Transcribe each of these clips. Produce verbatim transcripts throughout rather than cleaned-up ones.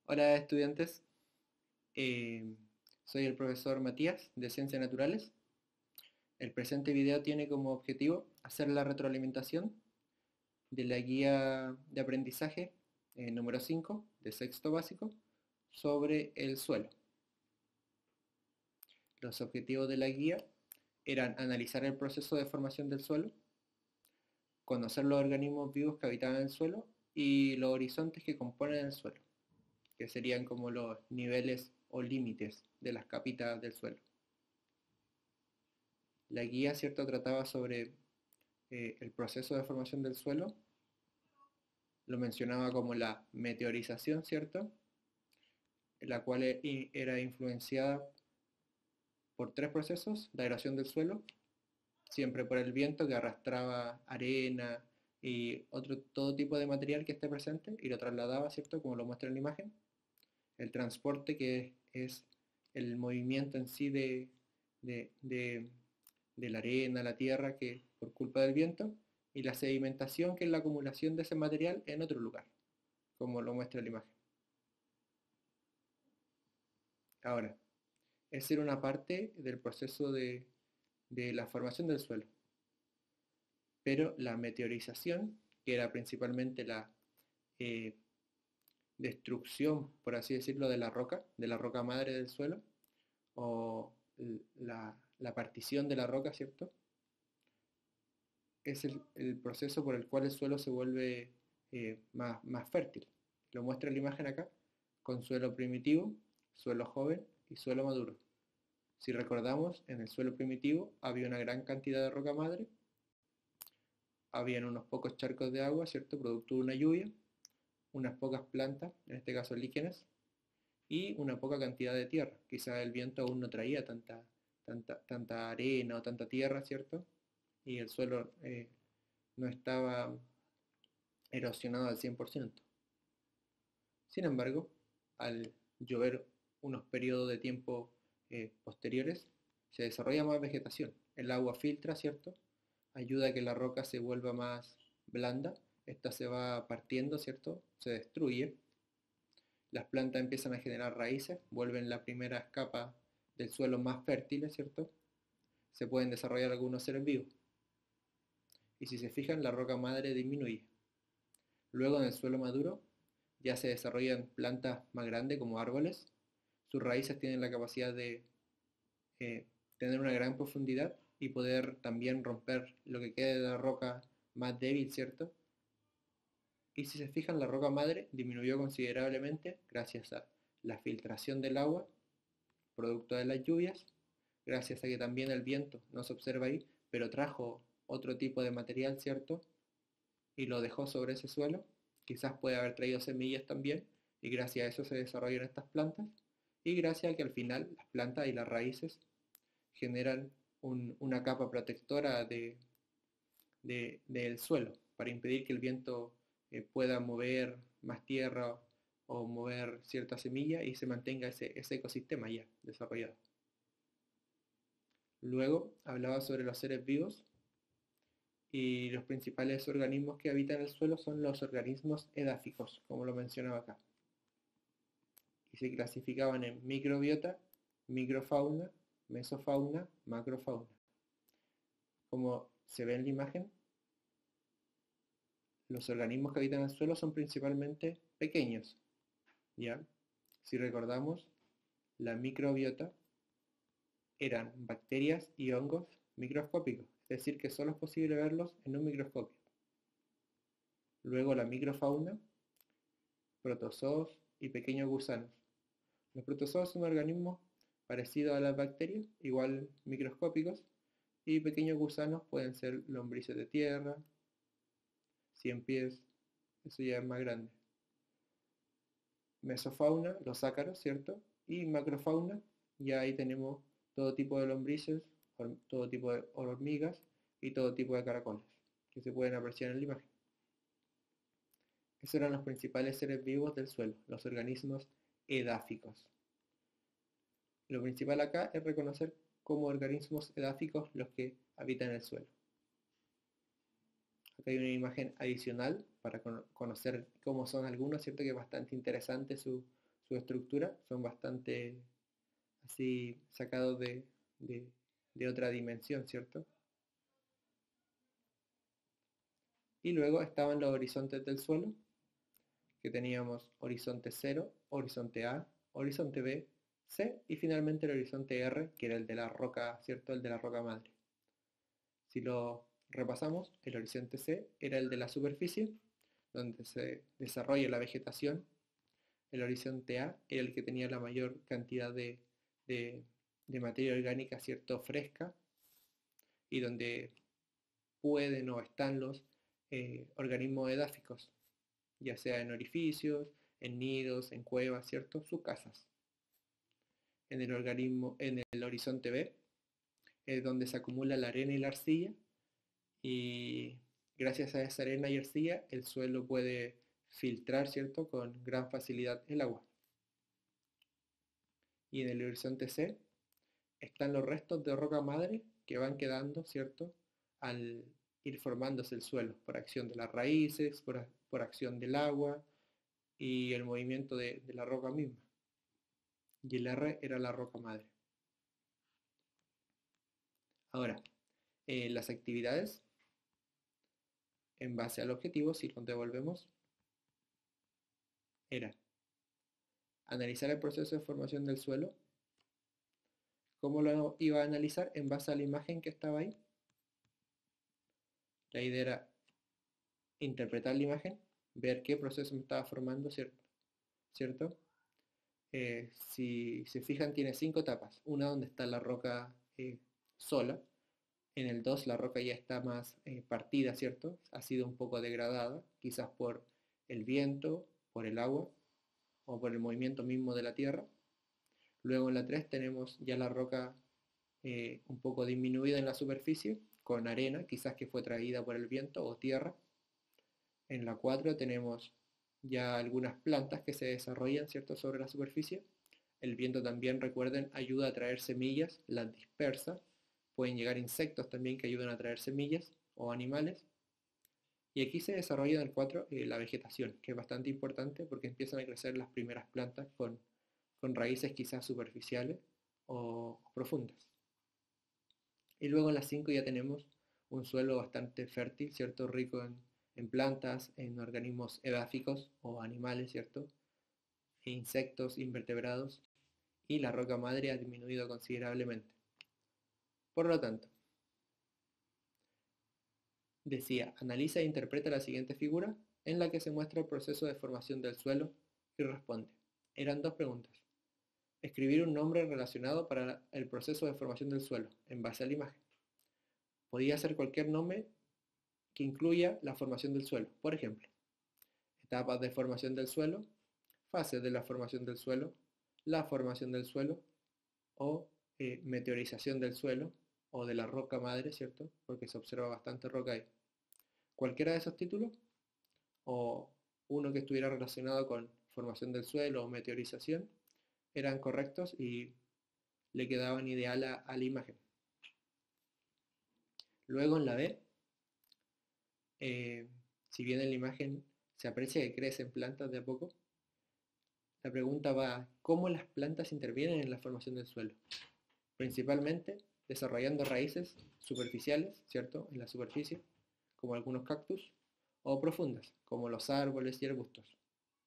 Hola estudiantes. Eh, soy el profesor Matías de Ciencias Naturales. El presente video tiene como objetivo hacer la retroalimentación de la guía de aprendizaje eh, número cinco de sexto básico sobre el suelo. Los objetivos de la guía eran analizar el proceso de formación del suelo, conocer los organismos vivos que habitaban el suelo y los horizontes que componen el suelo, que serían como los niveles o límites de las capitas del suelo. La guía, ¿cierto?, trataba sobre eh, el proceso de formación del suelo, lo mencionaba como la meteorización, ¿cierto?, la cual e- era influenciada por tres procesos: la erosión del suelo, siempre por el viento que arrastraba arena y otro, todo tipo de material que esté presente y lo trasladaba, ¿cierto?, como lo muestra en la imagen. El transporte, que es el movimiento en sí de, de, de, de la arena, la tierra, que por culpa del viento, y la sedimentación, que es la acumulación de ese material en otro lugar, como lo muestra la imagen. Ahora, esa era una parte del proceso de, de la formación del suelo, pero la meteorización, que era principalmente la eh, destrucción, por así decirlo, de la roca, de la roca madre del suelo, o la, la partición de la roca, ¿cierto? Es el, el proceso por el cual el suelo se vuelve eh, más, más fértil. Lo muestra la imagen acá, con suelo primitivo, suelo joven y suelo maduro. Si recordamos, en el suelo primitivo había una gran cantidad de roca madre, habían unos pocos charcos de agua, ¿cierto?, producto de una lluvia, unas pocas plantas, en este caso líquenes, y una poca cantidad de tierra. Quizás el viento aún no traía tanta, tanta, tanta arena o tanta tierra, ¿cierto? Y el suelo eh, no estaba erosionado al cien por ciento. Sin embargo, al llover unos periodos de tiempo eh, posteriores, se desarrolla más vegetación. El agua filtra, ¿cierto? Ayuda a que la roca se vuelva más blanda. Esta se va partiendo, ¿cierto? Se destruye. Las plantas empiezan a generar raíces, vuelven las primeras capas del suelo más fértiles, ¿cierto? Se pueden desarrollar algunos seres vivos. Y si se fijan, la roca madre disminuye. Luego, en el suelo maduro, ya se desarrollan plantas más grandes como árboles. Sus raíces tienen la capacidad de eh, tener una gran profundidad y poder también romper lo que quede de la roca más débil, ¿cierto? Y si se fijan, la roca madre disminuyó considerablemente gracias a la filtración del agua, producto de las lluvias, gracias a que también el viento no se observa ahí, pero trajo otro tipo de material, ¿cierto? Y lo dejó sobre ese suelo. Quizás puede haber traído semillas también, y gracias a eso se desarrollan estas plantas, y gracias a que al final las plantas y las raíces generan un, una capa protectora de, de, del suelo para impedir que el viento eh, pueda mover más tierra o mover cierta semilla y se mantenga ese, ese ecosistema ya desarrollado. Luego hablaba sobre los seres vivos, y los principales organismos que habitan el suelo son los organismos edáficos, como lo mencionaba acá. Y se clasificaban en microbiota, microfauna, mesofauna, macrofauna. Como se ve en la imagen, los organismos que habitan el suelo son principalmente pequeños, ¿ya? Si recordamos, la microbiota eran bacterias y hongos microscópicos, es decir, que solo es posible verlos en un microscopio. Luego la microfauna, protozoos y pequeños gusanos. Los protozoos son organismos parecidos a las bacterias, igual microscópicos, y pequeños gusanos pueden ser lombrices de tierra, cien pies, eso ya es más grande. Mesofauna, los ácaros, ¿cierto? Y macrofauna, ya ahí tenemos todo tipo de lombrices, todo tipo de hormigas y todo tipo de caracoles, que se pueden apreciar en la imagen. Esos eran los principales seres vivos del suelo, los organismos edáficos. Lo principal acá es reconocer como organismos edáficos los que habitan el suelo. Acá hay una imagen adicional para conocer cómo son algunos, ¿cierto? Que es bastante interesante su, su estructura son bastante así sacados de, de, de otra dimensión, ¿cierto? Y luego estaban los horizontes del suelo, que teníamos horizonte cero, horizonte A, horizonte B, C y finalmente el horizonte R, que era el de la roca, ¿cierto? El de la roca madre. Si lo repasamos, el horizonte C era el de la superficie, donde se desarrolla la vegetación. El horizonte A era el que tenía la mayor cantidad de, de, de materia orgánica, ¿cierto? Fresca, y donde pueden o están los eh, organismos edáficos, ya sea en orificios, en nidos, en cuevas, ¿cierto? Sus casas. En el, organismo, en el horizonte B es donde se acumula la arena y la arcilla, y gracias a esa arena y arcilla el suelo puede filtrar, ¿cierto? Con gran facilidad el agua. Y en el horizonte C están los restos de roca madre que van quedando, ¿cierto? Al ir formándose el suelo por acción de las raíces, por, por acción del agua y el movimiento de, de la roca misma. Y el R era la roca madre. Ahora, eh, las actividades en base al objetivo, si nos devolvemos, era analizar el proceso de formación del suelo. ¿Cómo lo iba a analizar? En base a la imagen que estaba ahí. La idea era interpretar la imagen, ver qué proceso me estaba formando, ¿cierto? ¿Cierto? Eh, si se fijan, tiene cinco etapas. Una donde está la roca eh, sola. En el dos la roca ya está más eh, partida, ¿cierto? Ha sido un poco degradada, quizás por el viento, por el agua o por el movimiento mismo de la tierra. Luego en la tres tenemos ya la roca eh, un poco disminuida en la superficie, con arena, quizás que fue traída por el viento o tierra. En la cuatro tenemos ya algunas plantas que se desarrollan, ¿cierto?, sobre la superficie. El viento también, recuerden, ayuda a traer semillas, las dispersa. Pueden llegar insectos también que ayudan a traer semillas o animales. Y aquí se desarrolla en el cuatro eh, la vegetación, que es bastante importante porque empiezan a crecer las primeras plantas con, con raíces quizás superficiales o profundas. Y luego en las cinco ya tenemos un suelo bastante fértil, ¿cierto? Rico en, en plantas, en organismos edáficos o animales, ¿cierto? E insectos, invertebrados, y la roca madre ha disminuido considerablemente. Por lo tanto, decía, analiza e interpreta la siguiente figura en la que se muestra el proceso de formación del suelo y responde. Eran dos preguntas. Escribir un nombre relacionado para el proceso de formación del suelo en base a la imagen. Podía ser cualquier nombre que incluya la formación del suelo. Por ejemplo, etapas de formación del suelo, fases de la formación del suelo, la formación del suelo o eh, meteorización del suelo o de la roca madre, ¿cierto? Porque se observa bastante roca ahí. Cualquiera de esos títulos o uno que estuviera relacionado con formación del suelo o meteorización eran correctos y le quedaban ideal a, a la imagen. Luego en la B, eh, si bien en la imagen se aprecia que crecen plantas de a poco, la pregunta va, ¿cómo las plantas intervienen en la formación del suelo? Principalmente desarrollando raíces superficiales, ¿cierto? En la superficie, como algunos cactus, o profundas, como los árboles y arbustos.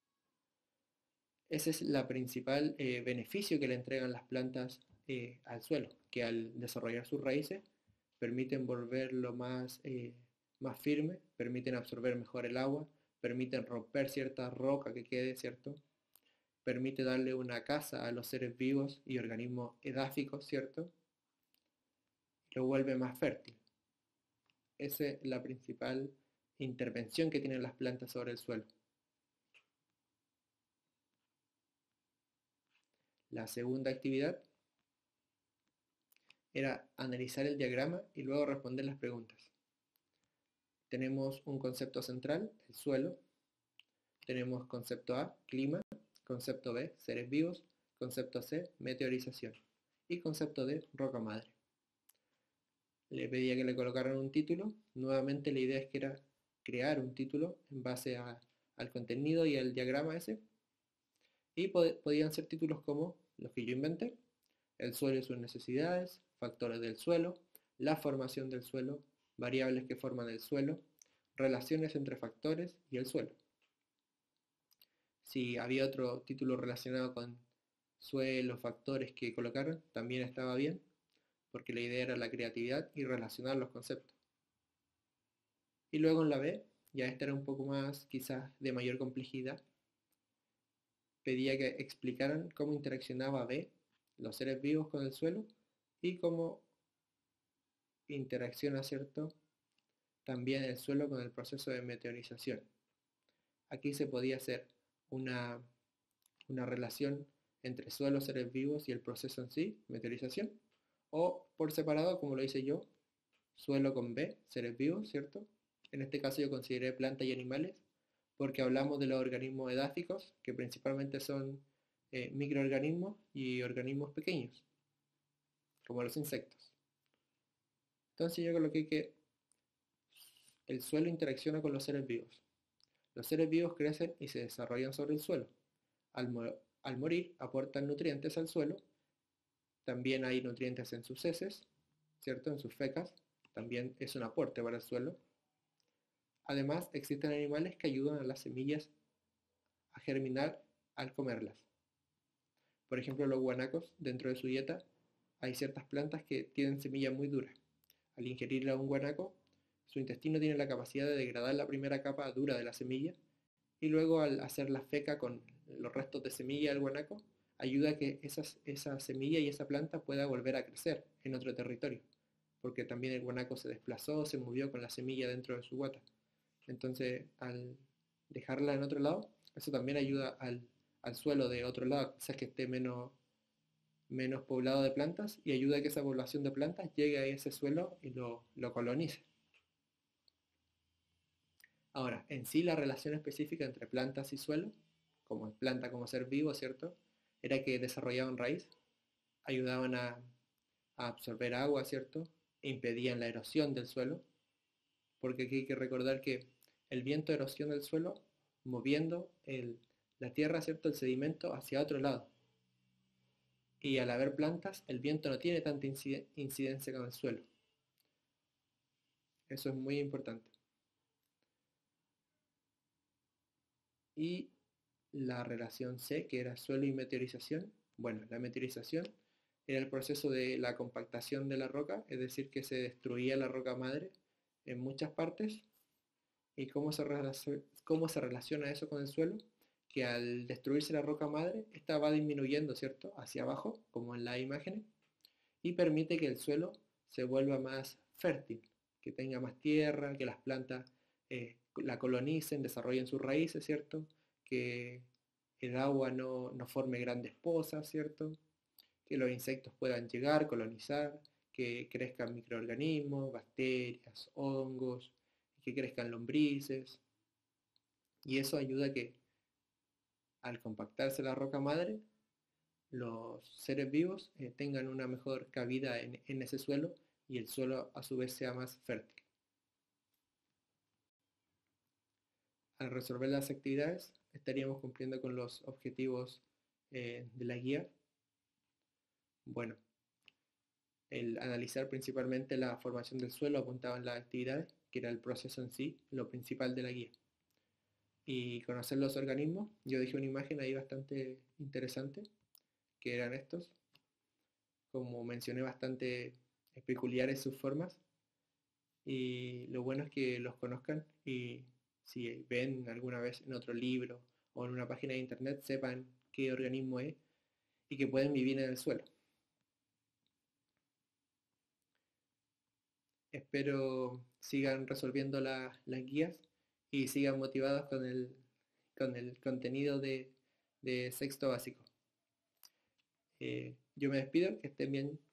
Ese es el principal eh, beneficio que le entregan las plantas eh, al suelo, que al desarrollar sus raíces permiten volverlo más, eh, más firme, permiten absorber mejor el agua, permiten romper cierta roca que quede, ¿cierto? Permite darle una casa a los seres vivos y organismos edáficos, ¿cierto? Lo vuelve más fértil. Esa es la principal intervención que tienen las plantas sobre el suelo. La segunda actividad era analizar el diagrama y luego responder las preguntas. Tenemos un concepto central, el suelo. Tenemos concepto A, clima. Concepto B, seres vivos. Concepto C, meteorización. Y concepto D, roca madre. Le pedía que le colocaran un título. Nuevamente la idea es que era crear un título en base a, al contenido y al diagrama ese. Y pod podían ser títulos como los que yo inventé: el suelo y sus necesidades, factores del suelo, la formación del suelo, variables que forman el suelo, relaciones entre factores y el suelo. Si había otro título relacionado con suelo, factores que colocaron, también estaba bien, porque la idea era la creatividad y relacionar los conceptos. Y luego en la B, ya esta era un poco más quizás de mayor complejidad, pedía que explicaran cómo interaccionaba B, los seres vivos, con el suelo, y cómo interacciona, ¿cierto?, también el suelo con el proceso de meteorización. Aquí se podía hacer una, una relación entre suelo, seres vivos y el proceso en sí, meteorización, o por separado, como lo hice yo, suelo con B, seres vivos, ¿cierto? En este caso yo consideré plantas y animales, porque hablamos de los organismos edáficos, que principalmente son eh, microorganismos y organismos pequeños, como los insectos. Entonces yo coloqué que el suelo interacciona con los seres vivos. Los seres vivos crecen y se desarrollan sobre el suelo. Al, mo al morir aportan nutrientes al suelo. También hay nutrientes en sus heces, ¿cierto? En sus fecas. También es un aporte para el suelo. Además, existen animales que ayudan a las semillas a germinar al comerlas. Por ejemplo, los guanacos, dentro de su dieta, hay ciertas plantas que tienen semillas muy duras. Al ingerir a un guanaco, su intestino tiene la capacidad de degradar la primera capa dura de la semilla, y luego al hacer la feca con los restos de semilla del guanaco, ayuda a que esas, esa semilla y esa planta pueda volver a crecer en otro territorio, porque también el guanaco se desplazó, se movió con la semilla dentro de su guata. Entonces, al dejarla en otro lado, eso también ayuda al, al suelo de otro lado, quizás que esté menos, menos poblado de plantas, y ayuda a que esa población de plantas llegue a ese suelo y lo, lo colonice. Ahora, en sí la relación específica entre plantas y suelo, como planta como ser vivo, ¿cierto?, era que desarrollaban raíz, ayudaban a, a absorber agua, ¿cierto?, e impedían la erosión del suelo, porque aquí hay que recordar que el viento erosiona el suelo moviendo el, la tierra, ¿cierto?, el sedimento hacia otro lado. Y al haber plantas, el viento no tiene tanta incidencia con el suelo. Eso es muy importante. Y la relación C, que era suelo y meteorización. Bueno, la meteorización era el proceso de la compactación de la roca, es decir, que se destruía la roca madre en muchas partes. ¿Y cómo se, cómo se relaciona eso con el suelo? Que al destruirse la roca madre, esta va disminuyendo, ¿cierto?, hacia abajo, como en la imagen, y permite que el suelo se vuelva más fértil, que tenga más tierra, que las plantas eh, la colonicen, desarrollen sus raíces, ¿cierto?, que el agua no, no forme grandes pozas, ¿cierto?, que los insectos puedan llegar, colonizar, que crezcan microorganismos, bacterias, hongos, que crezcan lombrices, y eso ayuda a que al compactarse la roca madre, los seres vivos eh, tengan una mejor cabida en, en ese suelo, y el suelo a su vez sea más fértil. Al resolver las actividades, estaríamos cumpliendo con los objetivos eh, de la guía. Bueno, el analizar principalmente la formación del suelo apuntaba en las actividades, que era el proceso en sí, lo principal de la guía. Y conocer los organismos, yo dejé una imagen ahí bastante interesante, que eran estos, como mencioné, bastante peculiares sus formas, y lo bueno es que los conozcan, y si ven alguna vez en otro libro o en una página de internet, sepan qué organismo es y que pueden vivir en el suelo. Espero sigan resolviendo la, las guías y sigan motivados con el, con el contenido de, de sexto básico. Eh, yo me despido, que estén bien.